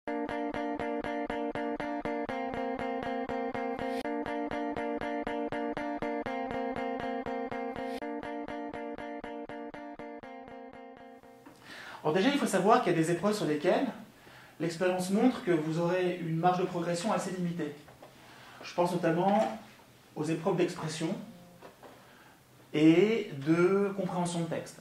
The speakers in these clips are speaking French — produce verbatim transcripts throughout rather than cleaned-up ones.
Alors déjà, il faut savoir qu'il y a des épreuves sur lesquelles l'expérience montre que vous aurez une marge de progression assez limitée. Je pense notamment aux épreuves d'expression et de compréhension de texte.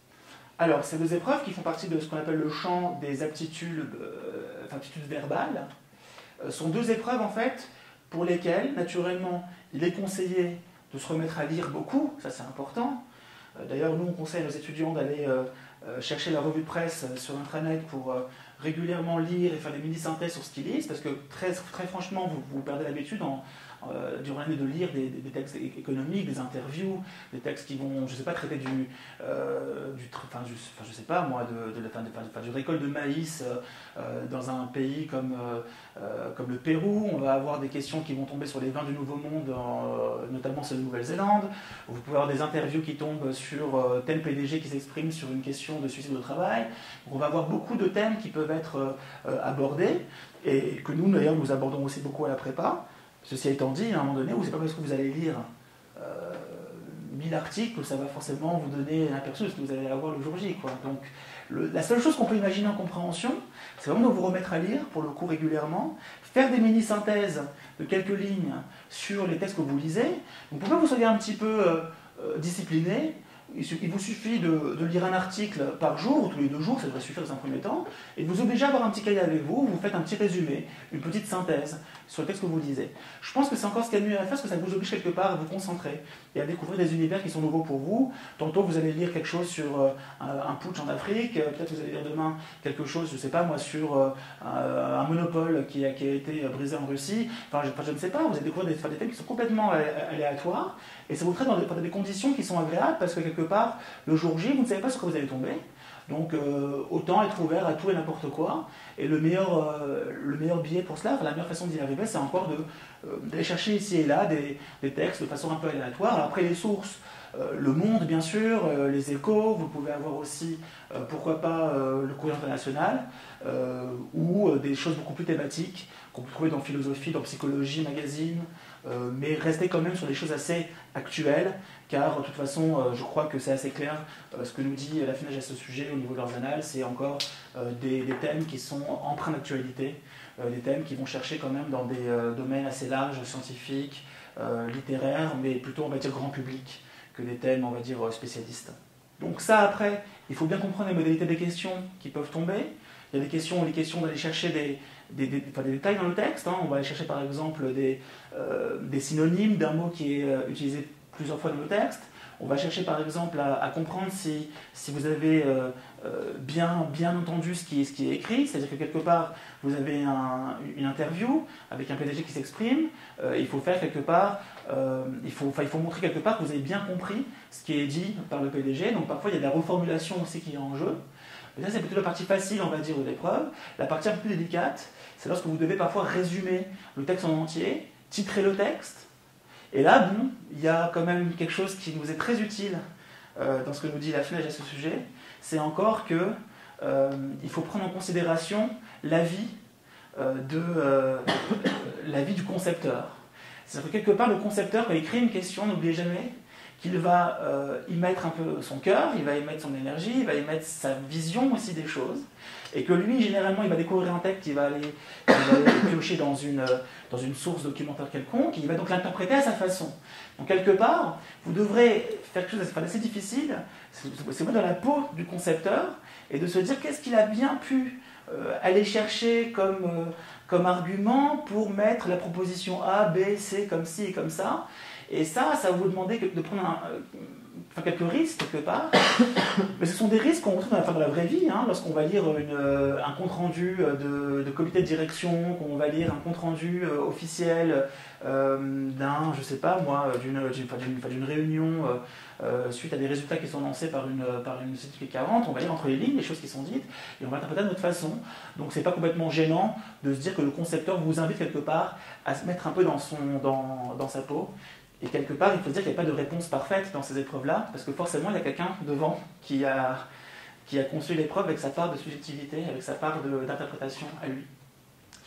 Alors, ces deux épreuves qui font partie de ce qu'on appelle le champ des aptitudes, euh, aptitudes verbales, euh, sont deux épreuves en fait pour lesquelles, naturellement, il est conseillé de se remettre à lire beaucoup, ça c'est important. Euh, D'ailleurs, nous on conseille à nos étudiants d'aller euh, euh, chercher la revue de presse euh, sur Intranet pour euh, régulièrement lire et faire des mini-synthèses sur ce qu'ils lisent, parce que très, très franchement, vous, vous perdez l'habitude en, euh, durant l'année de lire des, des, des textes économiques, des interviews, des textes qui vont, je ne sais pas, traiter du, euh, du enfin, je, enfin, je sais pas moi, de, de, de, de, de, de récolte de maïs euh, dans un pays comme, euh, comme le Pérou. On va avoir des questions qui vont tomber sur les vins du Nouveau Monde, euh, notamment ceux de Nouvelle-Zélande. Vous pouvez avoir des interviews qui tombent sur euh, tel P D G qui s'exprime sur une question de suicide au travail. Donc, on va avoir beaucoup de thèmes qui peuvent être euh, abordés, et que nous, d'ailleurs, nous abordons aussi beaucoup à la prépa. Ceci étant dit, à un moment donné, c'est pas parce que vous allez lire euh, mille articles que ça va forcément vous donner un aperçu de ce que vous allez avoir le jour J, quoi. Donc, le, la seule chose qu'on peut imaginer en compréhension, c'est vraiment de vous remettre à lire, pour le coup régulièrement, faire des mini-synthèses de quelques lignes sur les textes que vous lisez. Donc, pour que vous soyez un petit peu euh, euh, discipliné, il vous suffit de, de lire un article par jour, ou tous les deux jours, ça devrait suffire dans un premier temps, et de vous obliger à avoir un petit cahier avec vous, vous faites un petit résumé, une petite synthèse sur le texte que vous lisez. Je pense que c'est encore ce qu'il y a de mieux à faire, parce que ça vous oblige quelque part à vous concentrer et à découvrir des univers qui sont nouveaux pour vous. Tantôt vous allez lire quelque chose sur euh, un putsch en Afrique, peut-être vous allez lire demain quelque chose, je ne sais pas moi, sur euh, un monopole qui a, qui a été brisé en Russie. Enfin je, enfin, je ne sais pas, vous allez découvrir des, des thèmes qui sont complètement aléatoires, et ça vous traite dans des, dans des conditions qui sont agréables, parce que quelque part, le jour J, vous ne savez pas sur quoi vous allez tomber. Donc euh, autant être ouvert à tout et n'importe quoi. Et le meilleur, euh, le meilleur biais pour cela, enfin, la meilleure façon d'y arriver, c'est encore de, euh, d'aller chercher ici et là des, des textes de façon un peu aléatoire. Alors après les sources, euh, Le Monde bien sûr, euh, les Échos, vous pouvez avoir aussi, euh, pourquoi pas, euh, le Courrier international, euh, ou euh, des choses beaucoup plus thématiques qu'on peut trouver dans philosophie, dans psychologie, magazine, euh, mais restez quand même sur des choses assez actuelles, car de toute façon, euh, je crois que c'est assez clair euh, ce que nous dit la FNAGE à ce sujet au niveau de leurs annales, c'est encore euh, des, des thèmes qui sont empreints d'actualité, euh, des thèmes qui vont chercher quand même dans des euh, domaines assez larges, scientifiques, euh, littéraires, mais plutôt on va dire grand public, que des thèmes on va dire spécialistes. Donc ça après, il faut bien comprendre les modalités des questions qui peuvent tomber. Il y a des questions, les questions d'aller chercher des, des, des, enfin, des détails dans le texte, hein. On va aller chercher par exemple des, euh, des synonymes d'un mot qui est euh, utilisé plusieurs fois dans le texte. On va chercher par exemple à, à comprendre si, si vous avez euh, euh, bien, bien entendu ce qui, ce qui est écrit, c'est-à-dire que quelque part vous avez un, une interview avec un P D G qui s'exprime, euh, il faut faire quelque part, euh, il, faut, enfin, il faut montrer quelque part que vous avez bien compris ce qui est dit par le P D G, donc parfois il y a de la reformulation aussi qui est en jeu. Mais ça c'est plutôt la partie facile on va dire de l'épreuve. La partie un peu plus délicate, c'est lorsque vous devez parfois résumer le texte en entier, titrer le texte. Et là, bon, il y a quand même quelque chose qui nous est très utile euh, dans ce que nous dit la FNAGE à ce sujet, c'est encore que euh, il faut prendre en considération l'avis euh, de euh, l'avis du concepteur. C'est-à-dire que quelque part, le concepteur, quand il crée une question, n'oubliez jamais qu'il va euh, y mettre un peu son cœur, il va y mettre son énergie, il va y mettre sa vision aussi des choses, et que lui, généralement, il va découvrir un texte, il va aller, il va aller piocher dans une, dans une source documentaire quelconque, et il va donc l'interpréter à sa façon. Donc, quelque part, vous devrez faire quelque chose d'assez difficile, c'est mettre dans la peau du concepteur, et de se dire qu'est-ce qu'il a bien pu euh, aller chercher comme, euh, comme argument pour mettre la proposition A, B, C, comme ci et comme ça. Et ça, ça va vous demander de prendre un, enfin, quelques risques quelque part. Mais ce sont des risques qu'on retrouve dans la, dans la vraie vie, hein, lorsqu'on va lire une, un compte-rendu de, de comité de direction, qu'on va lire un compte-rendu euh, officiel euh, d'un, je sais pas moi, d'une d'une réunion euh, euh, suite à des résultats qui sont lancés par une, par une société quarante, on va lire entre les lignes les choses qui sont dites et on va interpréter de notre façon. Donc c'est pas complètement gênant de se dire que le concepteur vous invite quelque part à se mettre un peu dans, son, dans, dans sa peau. Et quelque part, il faut se dire qu'il n'y a pas de réponse parfaite dans ces épreuves-là, parce que forcément, il y a quelqu'un devant qui a, qui a conçu l'épreuve avec sa part de subjectivité, avec sa part d'interprétation à lui.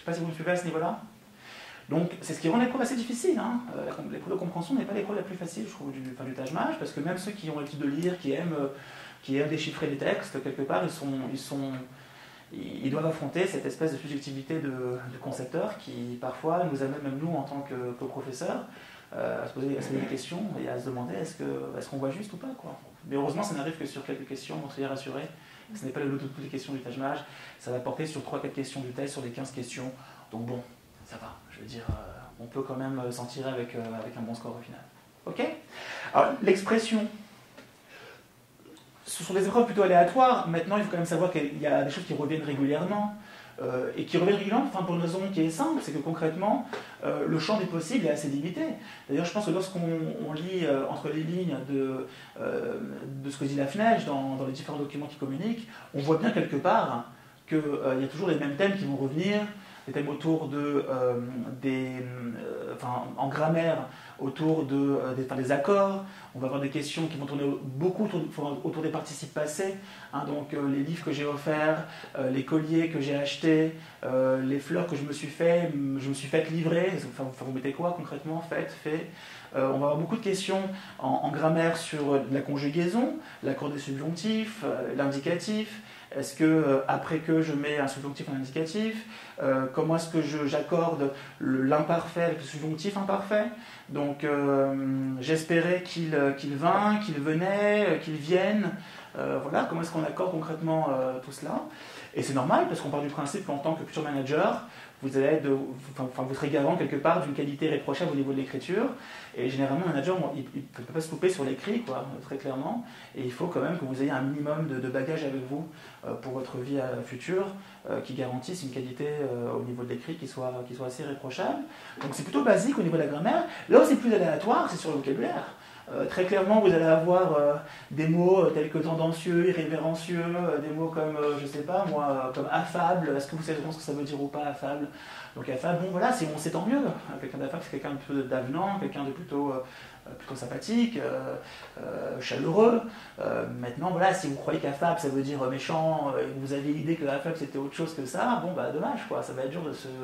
sais pas si vous me suivez à ce niveau-là. Donc, c'est ce qui rend l'épreuve assez difficile. Hein. Euh, l'épreuve de compréhension n'est pas l'épreuve la plus facile, je trouve, du, enfin, du Taj-Mahal, parce que même ceux qui ont l'habitude de lire, qui aiment, euh, qui aiment déchiffrer les textes, quelque part, ils, sont, ils, sont, ils doivent affronter cette espèce de subjectivité de, de concepteur qui, parfois, nous amène, même nous, en tant que, que professeurs, euh, à, se poser, à se poser des questions et à se demander est-ce qu'on est qu'on voit juste ou pas, quoi. Mais heureusement, ça n'arrive que sur quelques questions, on soyez rassurés. Ce n'est pas le lot de toutes les questions du Taj-Mahal, ça va porter sur trois quatre questions du test, sur les quinze questions. Donc bon, ça va, je veux dire, euh, on peut quand même s'en tirer avec, euh, avec un bon score au final. Ok? Alors, l'expression, ce sont des épreuves plutôt aléatoires. Maintenant, il faut quand même savoir qu'il y a des choses qui reviennent régulièrement. Euh, et qui reviennent régulièrement, enfin, pour une raison qui est simple, c'est que concrètement, euh, le champ des possibles est assez limité. D'ailleurs, je pense que lorsqu'on on lit euh, entre les lignes de, euh, de ce que dit Lafnège dans, dans les différents documents qui communiquent, on voit bien quelque part qu'il euh, y a toujours les mêmes thèmes qui vont revenir, des thèmes autour de, euh, des, euh, enfin, en grammaire, autour de, euh, des, enfin, des accords. On va avoir des questions qui vont tourner beaucoup autour, autour des participes passés. Hein, donc euh, les livres que j'ai offerts, euh, les colliers que j'ai achetés, euh, les fleurs que je me suis fait, je me suis fait livrer. Enfin, vous mettez quoi concrètement? Fait, fait. Euh, on va avoir beaucoup de questions en, en grammaire sur la conjugaison, l'accord des subjonctifs, euh, l'indicatif. Est-ce que, euh, après que je mets un subjonctif en indicatif, euh, comment est-ce que j'accorde l'imparfait avec le subjonctif imparfait? Donc, euh, j'espérais qu'il qu'il vint, qu'il venait, qu'il vienne. Euh, voilà, comment est-ce qu'on accorde concrètement euh, tout cela? Et c'est normal, parce qu'on part du principe qu'en tant que futur manager, vous, allez de, enfin, vous serez garant quelque part d'une qualité réprochable au niveau de l'écriture. Et généralement, un manager, bon, il ne peut pas se couper sur l'écrit, quoi, très clairement. Et il faut quand même que vous ayez un minimum de, de bagages avec vous euh, pour votre vie euh, future, euh, qui garantisse une qualité euh, au niveau de l'écrit qui soit, qui soit assez réprochable. Donc c'est plutôt basique au niveau de la grammaire. Là où c'est plus aléatoire, c'est sur le vocabulaire. Euh, très clairement, vous allez avoir euh, des mots euh, tels que tendancieux, irrévérencieux, euh, des mots comme, euh, je sais pas moi, euh, comme affable. Est-ce que vous savez ce que ça veut dire ou pas, affable? Donc affable, bon voilà, si on sait tant mieux. Quelqu'un d'affable, c'est quelqu'un de plutôt d'avenant, quelqu'un de plutôt, euh, plutôt sympathique, euh, euh, chaleureux. Euh, maintenant, voilà, si vous croyez qu'affable, ça veut dire méchant, euh, et que vous aviez l'idée que affable, c'était autre chose que ça, bon bah dommage, quoi, ça va être dur de se...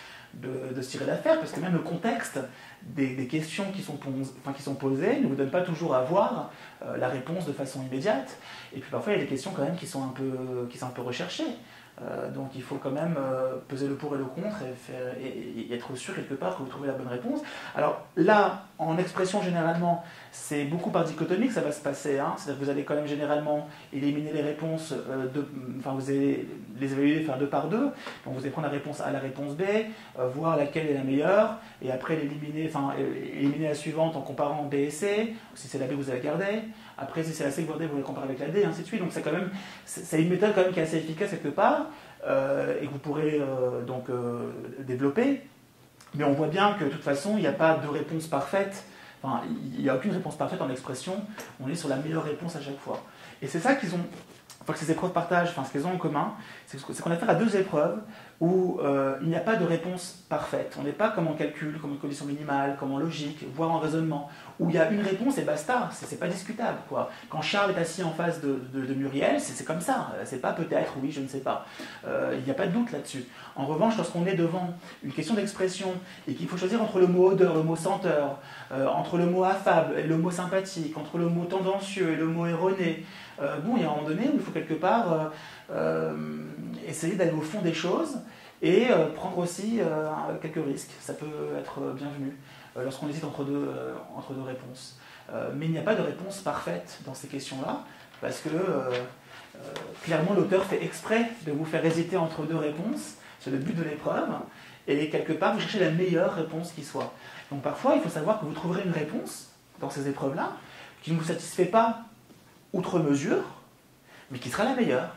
De, de se tirer d'affaire, parce que même le contexte des, des questions qui sont, pose, enfin, qui sont posées ne vous donne pas toujours à voir euh, la réponse de façon immédiate. Et puis parfois il y a des questions quand même qui sont un peu, qui sont un peu recherchées. Euh, donc il faut quand même euh, peser le pour et le contre et, faire, et, et être sûr quelque part que vous trouvez la bonne réponse. Alors là, en expression généralement, c'est beaucoup par dichotomie que ça va se passer. Hein. C'est-à-dire que vous allez quand même généralement éliminer les réponses, euh, de, enfin vous allez les évaluer faire deux par deux. Donc vous allez prendre la réponse A, la réponse B, euh, voir laquelle est la meilleure, et après l'éliminer, enfin éliminer la suivante en comparant B et C. Si c'est la B, vous allez la garder. Après, si c'est la C que vous gardez, vous la comparez avec la D, et ainsi de suite. Donc c'est quand même, c'est une méthode quand même qui est assez efficace quelque part, euh, et que vous pourrez euh, donc euh, développer. Mais on voit bien que de toute façon, il n'y a pas de réponse parfaite. Enfin, il n'y a aucune réponse parfaite en expression. On est sur la meilleure réponse à chaque fois. Et c'est ça qu'ils ont, enfin que ces épreuves partagent, enfin ce qu'elles ont en commun, c'est qu'on a affaire à deux épreuves où euh, il n'y a pas de réponse parfaite. On n'est pas comme en calcul, comme en condition minimale, comme en logique, voire en raisonnement, où il y a une réponse et basta, c'est pas discutable, quoi. Quand Charles est assis en face de, de, de Muriel, c'est comme ça, c'est pas peut-être, oui, je ne sais pas. Euh, il n'y a pas de doute là-dessus. En revanche, lorsqu'on est devant une question d'expression et qu'il faut choisir entre le mot odeur, le mot senteur, euh, entre le mot affable et le mot sympathique, entre le mot tendancieux et le mot erroné, euh, bon, il y a un moment donné où il faut quelque part euh, euh, essayer d'aller au fond des choses et euh, prendre aussi euh, quelques risques. Ça peut être bienvenu euh, lorsqu'on hésite entre deux, euh, entre deux réponses. Euh, mais il n'y a pas de réponse parfaite dans ces questions-là, parce que euh, euh, clairement l'auteur fait exprès de vous faire hésiter entre deux réponses, c'est le but de l'épreuve, et quelque part vous cherchez la meilleure réponse qui soit. Donc parfois il faut savoir que vous trouverez une réponse dans ces épreuves-là qui ne vous satisfait pas outre mesure, mais qui sera la meilleure.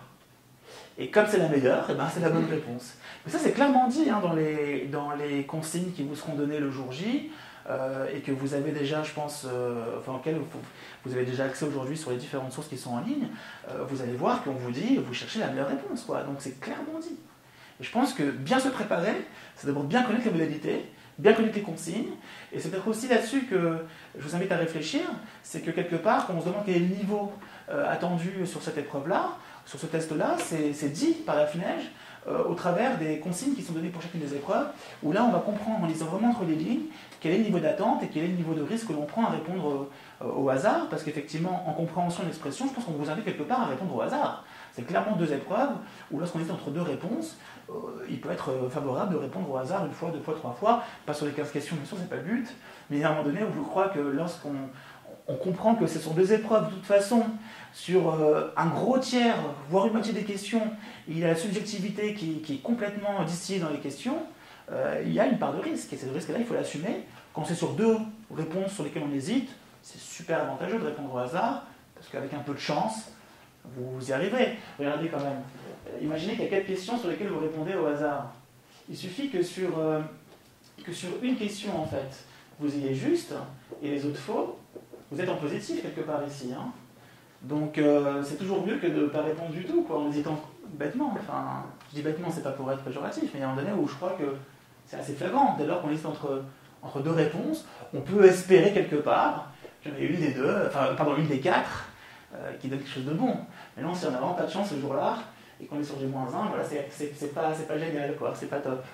Et comme c'est la meilleure, eh ben, c'est la bonne réponse. Mais ça, c'est clairement dit hein, dans, les, dans les consignes qui vous seront données le jour J, euh, et que vous avez déjà, je pense, euh, enfin, auxquelles vous, vous avez déjà accès aujourd'hui sur les différentes sources qui sont en ligne. Euh, vous allez voir qu'on vous dit, vous cherchez la meilleure réponse, quoi. Donc c'est clairement dit. Et je pense que bien se préparer, c'est d'abord bien connaître les modalités, bien connaître les consignes, et c'est peut-être aussi là-dessus que je vous invite à réfléchir, c'est que quelque part, quand on se demande quel est le niveau euh, attendu sur cette épreuve-là, sur ce test-là, c'est dit par Lafnège, euh, au travers des consignes qui sont données pour chacune des épreuves, où là on va comprendre en lisant vraiment entre les lignes quel est le niveau d'attente et quel est le niveau de risque que l'on prend à répondre euh, au hasard, parce qu'effectivement, en compréhension de l'expression, je pense qu'on vous invite quelque part à répondre au hasard. C'est clairement deux épreuves où lorsqu'on est entre deux réponses, euh, il peut être favorable de répondre au hasard une fois, deux fois, trois fois, pas sur les quinze questions, bien sûr, c'est pas le but, mais à un moment donné où je crois que lorsqu'on on comprend que ce sont deux épreuves de toute façon, sur euh, un gros tiers, voire une moitié des questions, il y a la subjectivité qui, qui est complètement distillée dans les questions, euh, il y a une part de risque, et ce risque-là, il faut l'assumer. Quand c'est sur deux réponses sur lesquelles on hésite, c'est super avantageux de répondre au hasard, parce qu'avec un peu de chance, vous y arriverez. Regardez quand même. Imaginez qu'il y a quatre questions sur lesquelles vous répondez au hasard. Il suffit que sur, euh, que sur une question, en fait, vous ayez juste, et les autres faux, vous êtes en positif quelque part ici. Hein. Donc euh, c'est toujours mieux que de ne pas répondre du tout, quoi, en hésitant bêtement. Enfin, je dis bêtement, c'est pas pour être péjoratif, mais il y a un moment donné où je crois que c'est assez flagrant. Dès lors qu'on hésite entre, entre deux réponses, on peut espérer quelque part qu'il y en ait une des deux, enfin, pardon, une des quatre, euh, qui donne quelque chose de bon. Mais non, si on n'a vraiment pas de chance ce jour-là, et qu'on est sur G moins un, voilà, c'est pas, pas génial, quoi, c'est pas top.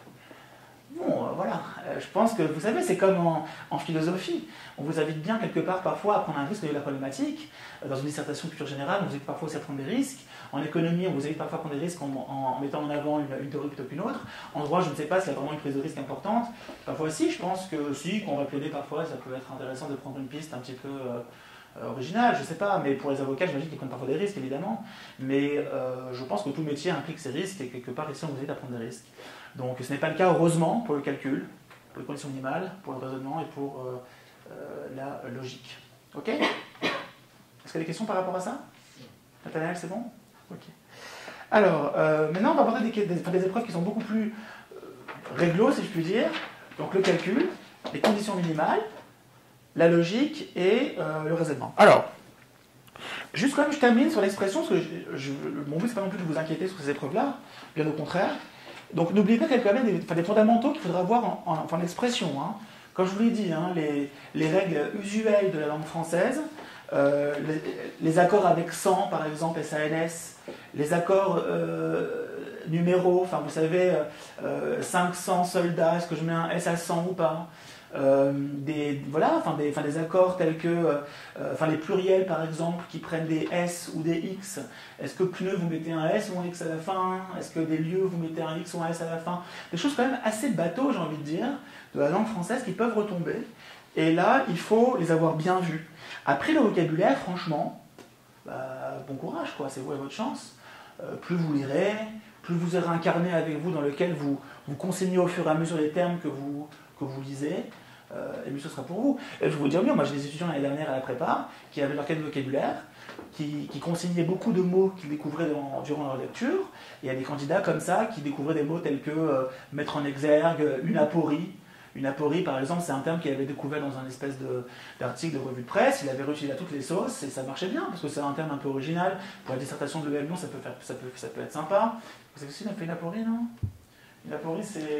Bon, euh, voilà, euh, je pense que, vous savez, c'est comme en, en philosophie. On vous invite bien quelque part parfois à prendre un risque de la problématique. Euh, dans une dissertation de culture générale, on vous invite parfois aussi à prendre des risques. En économie, on vous invite parfois à prendre des risques en, en, en mettant en avant une, une théorie plutôt qu'une autre. En droit, je ne sais pas s'il y a vraiment une prise de risque importante. Parfois aussi, je pense que si, qu'on va plaider parfois, ça peut être intéressant de prendre une piste un petit peu euh, originale, je ne sais pas. Mais pour les avocats, j'imagine qu'ils prennent parfois des risques, évidemment. Mais euh, je pense que tout métier implique ses risques et quelque part, ici, on vous invite à prendre des risques. Donc ce n'est pas le cas, heureusement, pour le calcul, pour les conditions minimales, pour le raisonnement et pour euh, euh, la logique. Ok? Est-ce qu'il y a des questions par rapport à ça? Nathanaël, c'est bon? Ok. Alors, euh, maintenant, on va aborder des, des, des épreuves qui sont beaucoup plus euh, réglo, si je puis dire. Donc le calcul, les conditions minimales, la logique et euh, le raisonnement. Alors, juste quand même, je termine sur l'expression, parce que je, je, mon but, c'est pas non plus de vous inquiéter sur ces épreuves-là, bien au contraire. Donc n'oubliez pas qu'il y a quand même des, enfin, des fondamentaux qu'il faudra voir en, en, enfin, en expression. Hein. Comme je vous l'ai dit, hein, les, les règles usuelles de la langue française, euh, les, les accords avec cent, par exemple, S A N S, les accords euh, numéros, enfin vous savez, euh, cinq cents soldats, est-ce que je mets un S à cent ou pas? Euh, des, voilà, enfin des, enfin des accords tels que euh, enfin les pluriels par exemple qui prennent des S ou des X. Est-ce que pneu vous mettez un S ou un X à la fin? Est-ce que des lieux vous mettez un X ou un S à la fin? Des choses quand même assez bateaux, j'ai envie de dire, de la langue française qui peuvent retomber. Et là, il faut les avoir bien vues. Après le vocabulaire, franchement, bah, bon courage, quoi, c'est vous et votre chance. Euh, plus vous lirez, plus vous aurez un carnet avec vous dans lequel vous, vous consignez au fur et à mesure les termes que vous, que vous lisez, euh, et mieux ce sera pour vous. Et je vous dis mieux, moi j'ai des étudiants l'année dernière à la prépa qui avaient leur cahier de vocabulaire, qui, qui consignaient beaucoup de mots qu'ils découvraient dans, durant leur lecture, et il y a des candidats comme ça qui découvraient des mots tels que euh, mettre en exergue, une aporie. Une aporie, par exemple, c'est un terme qu'il avait découvert dans un espèce d'article de, de revue de presse, il avait réutilisé à toutes les sauces, et ça marchait bien, parce que c'est un terme un peu original. Pour la dissertation de l'E M Lyon, ça peut, faire, ça, peut, ça peut être sympa. Vous savez aussi, on a fait une aporie, non? Une aporie,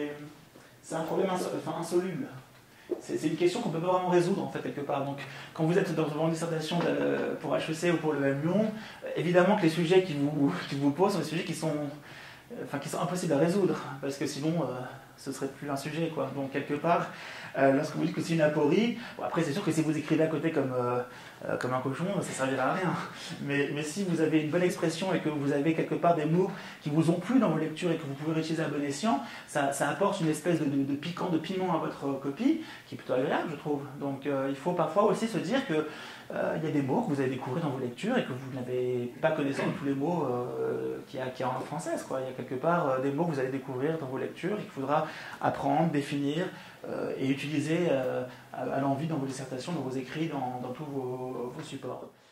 c'est un problème inso enfin, insoluble. C'est une question qu'on ne peut pas vraiment résoudre, en fait, quelque part. Donc, quand vous êtes dans une dissertation de, pour H E C ou pour l'E M Lyon, évidemment que les sujets qui vous, qui vous posent sont des sujets qui sont, enfin, qui sont impossibles à résoudre, parce que sinon... Euh, ce serait plus un sujet, quoi. Donc, quelque part, euh, lorsque vous dites que c'est une aporie, bon, après, c'est sûr que si vous écrivez à côté comme, euh, euh, comme un cochon, ça ne servira à rien. Mais, mais si vous avez une bonne expression et que vous avez quelque part des mots qui vous ont plu dans vos lectures et que vous pouvez réutiliser à bon escient, ça, ça apporte une espèce de, de, de piquant, de piment à votre copie, qui est plutôt agréable, je trouve. Donc, euh, il faut parfois aussi se dire que euh, il y a des mots que vous avez découverts dans vos lectures et que vous n'avez pas connaissance de tous les mots euh, qu'il y, y a en langue française, quoi. Il y a quelque part euh, des mots que vous allez découvrir dans vos lectures et qu'il faudra apprendre, définir euh, et utiliser euh, à, à l'envie dans vos dissertations, dans vos écrits, dans, dans tous vos, vos supports.